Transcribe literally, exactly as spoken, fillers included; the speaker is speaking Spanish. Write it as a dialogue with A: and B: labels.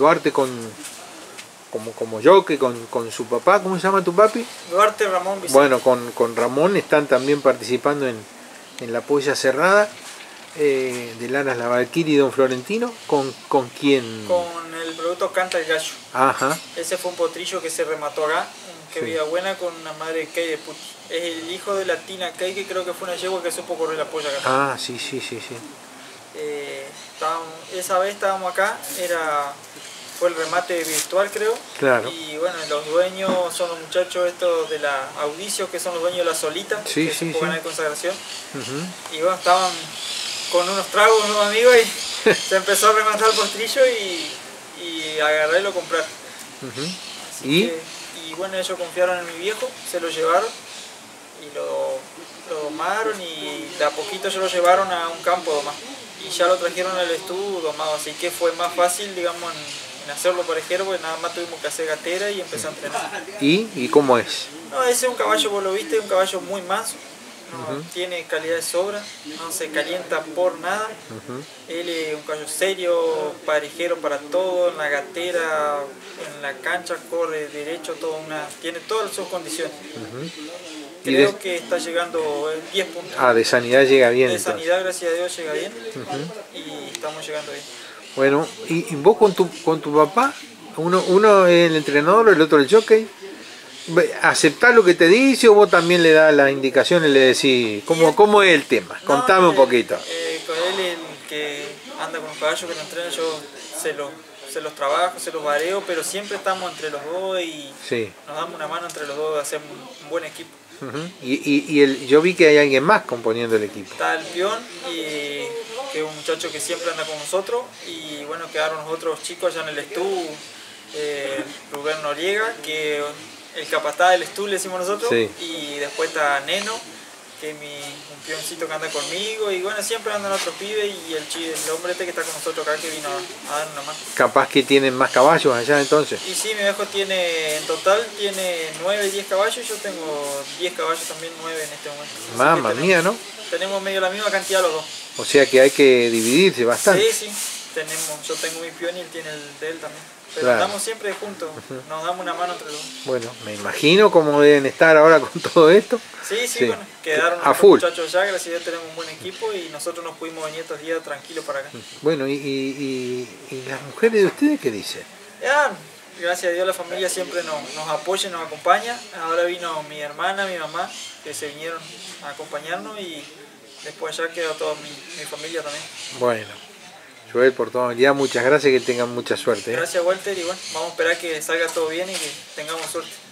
A: Duarte con como, como jockey, con, con su papá, ¿cómo se llama tu papi?
B: Duarte Ramón Vicente.
A: Bueno, con, con Ramón están también participando en, en la polla cerrada eh, de Lanas La Valquiria y Don Florentino. ¿Con, con quién?
B: Con el producto Canta el Gallo.
A: Ajá.
B: Ese fue un potrillo que se remató acá, que
A: Sí.
B: vida buena, con una madre Key de Puti. Es el hijo de la Tina Key, que creo que fue una yegua que supo correr la polla acá.
A: Ah, sí, sí, sí, sí.
B: Eh, estábamos, esa vez estábamos acá, era, fue el remate virtual creo.
A: Claro.
B: Y bueno, los dueños son los muchachos estos de la Audicio, que son los dueños de la Solita,
A: Sí,
B: que
A: sí,
B: supo
A: sí.
B: ganar consagración.
A: Uh-huh.
B: Y bueno, estaban con unos tragos unos amigos y se empezó a rematar el postrillo y, y agarré y lo compré.
A: Uh-huh. ¿Y?
B: Que, y bueno, ellos confiaron en mi viejo, se lo llevaron y lo, lo domaron y de a poquito se lo llevaron a un campo domado. Y ya lo trajeron al estudio domado, así que fue más fácil, digamos, en, en hacerlo parejero, porque nada más tuvimos que hacer gatera y empezar a entrenar.
A: ¿Y? ¿Y cómo es?
B: No, ese es un caballo, vos lo viste, un caballo muy manso. No,
A: Uh-huh.
B: tiene calidad de sobra, no se calienta por nada.
A: Uh-huh.
B: Él es un caballo serio, parejero para todo, en la gatera, en la cancha, corre derecho, todo una, tiene todas sus condiciones.
A: Uh-huh.
B: Creo
A: de...
B: que está llegando en diez puntos.
A: Ah, de sanidad llega bien.
B: De
A: entonces.
B: sanidad, gracias a Dios, llega bien.
A: Uh-huh.
B: Y estamos llegando bien.
A: Bueno, ¿y, y vos con tu, con tu papá? Uno, uno es el entrenador, el otro el jockey. ¿Aceptás lo que te dice o vos también le das las indicaciones y le decís cómo, cómo es el tema?
B: No,
A: Contame
B: eh,
A: un poquito.
B: Eh, con él, el que anda con los caballos que lo entrena, yo se, lo, se los trabajo, se los vareo, pero siempre estamos entre los dos y
A: Sí.
B: nos damos una mano entre los dos, hacemos un, un buen equipo.
A: Uh-huh. Y, y, y el, yo vi que hay alguien más componiendo el equipo.
B: Está el peón, y, que es un muchacho que siempre anda con nosotros, y bueno, quedaron los otros chicos allá en el estudio, eh, Rubén Noriega, que el capataz del estudio le decimos nosotros,
A: sí.
B: Y después está Neno, que es mi, un peoncito que anda conmigo, y bueno, siempre andan otros pibes, y el, el hombre este que está con nosotros acá, que vino a, a dar una mano.
A: Capaz que tienen más caballos allá entonces.
B: Y sí, mi viejo tiene, en total tiene nueve, diez caballos, yo tengo diez caballos también, nueve en este momento.
A: Mamma
B: tenemos,
A: mía, ¿no?
B: Tenemos medio la misma cantidad los dos.
A: O sea que hay que dividirse bastante.
B: Sí, sí, tenemos, yo tengo mi peón y él tiene el de él también. Pero
A: claro.
B: Andamos siempre juntos, uh-huh. Nos damos una mano entre los dos.
A: Bueno, me imagino cómo deben estar ahora con todo esto.
B: Sí, sí,
A: sí.
B: Bueno, quedaron
A: a
B: los
A: full.
B: muchachos ya, gracias a Dios tenemos un buen equipo y nosotros nos pudimos venir estos días tranquilos para acá.
A: Bueno, ¿y, y, y, y las mujeres de ustedes qué dicen?
B: Ya, gracias a Dios la familia siempre nos, nos apoya y nos acompaña. Ahora vino mi hermana, mi mamá, que se vinieron a acompañarnos y después ya quedó toda mi, mi familia también.
A: Bueno. Joel, por tu amabilidad, muchas gracias y que tengan mucha suerte. ¿eh?
B: Gracias, Walter, y bueno, vamos a esperar que salga todo bien y que tengamos suerte.